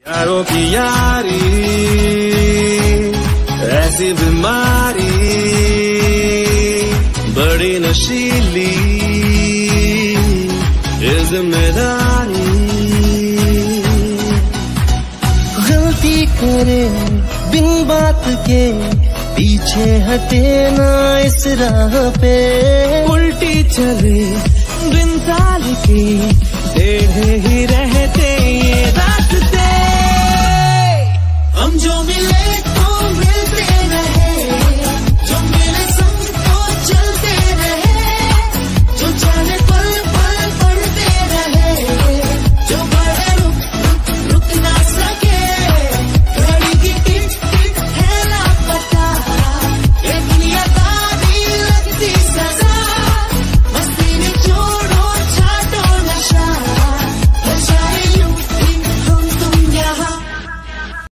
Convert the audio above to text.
यारों की यारी ऐसी बीमारी बड़ी नशीली ये जिम्मेदारी। गलती करे बिन बात के पीछे हटे ना इस राह पे, उल्टी चले बिन ताल की टेढ़े ही रह